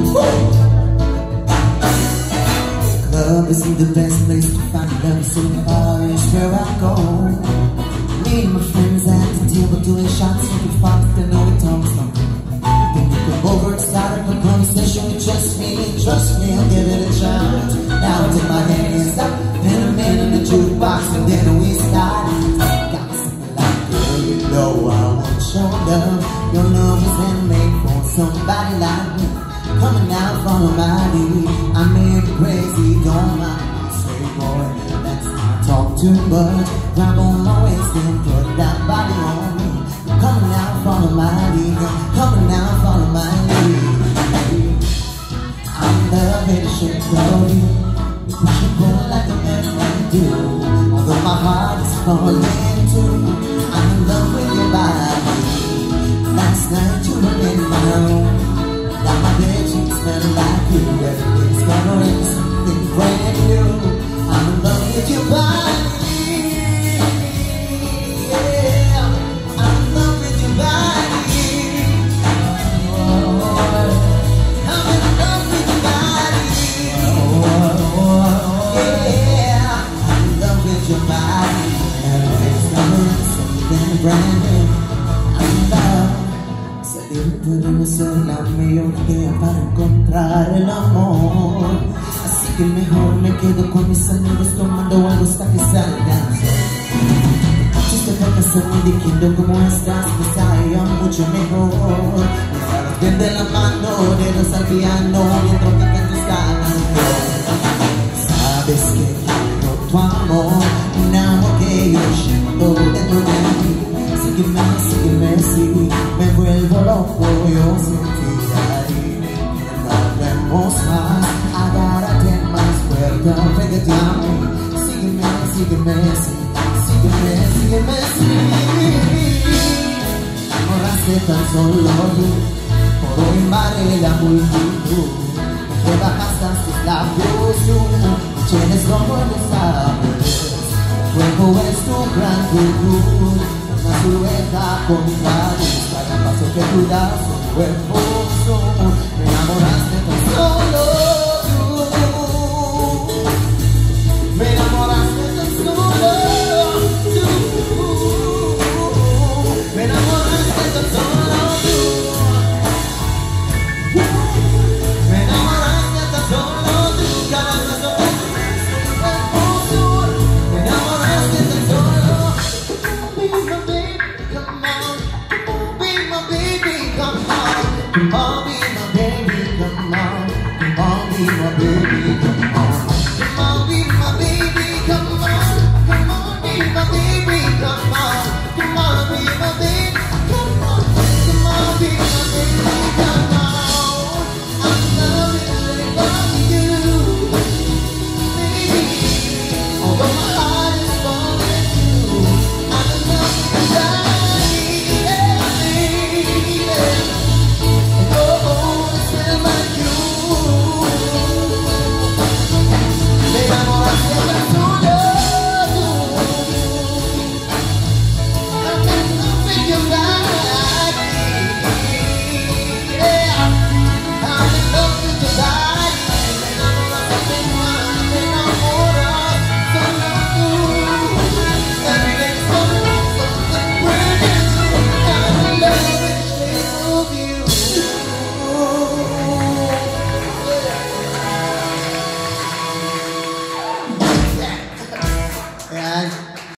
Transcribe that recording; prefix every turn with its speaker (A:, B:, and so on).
A: Love isn't the best place to find love, so far is where I go. Me and my friends at the table doing shots, looking fast, and no talks no. Then you come over and start up a conversation with trust me, I'll give it a chance. Now I take my hands up, then I'm in the jukebox, and then we start. Got something like, girl, you know I want your love. Your love was handmade for somebody like me. Coming out from my lead, I may be crazy, don't mind. Say boy, let's not talk too much. Grab on my waist and put that body on me. Coming out from my lead, coming out from my lead. I'm the baby shape of you. You push and pull like a man can do. Although my heart is falling too, I'm in love with your body. Last night you were in my room. Now my bed sheets smell like you. Everything's covering something brand new. I'm in love with your body. Yeah, I'm in love with your body. I'm in love with your body. Yeah, I'm in love with your body. Everything's covering something brand new. I'm in love. Debe ser la mejor idea para encontrar el amor. Así que mejor me quedo con mis amigos tomando algo hasta que salgan. Chiste por casarme diciendo cómo estás, pues hay mucho mejor. Me bien de la mano, dedos al piano, mientras que cantas canciones. Sabes que quiero tu amor, un amor que yo siento dentro de mí. Sígueme, sí, me vuelvo loco, yo sentí ahí que no vemos más, agárrate más fuerte, pégate a mí. Sígueme, sí, enamoraste tan solo tú, por hoy invade la multitud, te bajas hasta tus labios tú, tienes como lo sabes, el fuego es tu gran virtud. Una silueta con luz, cada paso que tú das, un cuerpo somos. Me enamoraste tan solo tú. Me enamoraste tan solo tú. Me enamoraste tan solo tú. Me enamoraste tan solo tú. Cada paso que tú das, un cuerpo somos. Me enamoraste tan solo. Come on, be my baby, come on. Come on, be my baby, come on. Come on, be my baby, come on. Come on, be my baby, come on. Come on, be my baby, come on. Come on, be my baby, come on. I'm loving you, baby. Although my heart is falling too, I'm in love with your body, yeah. Yeah.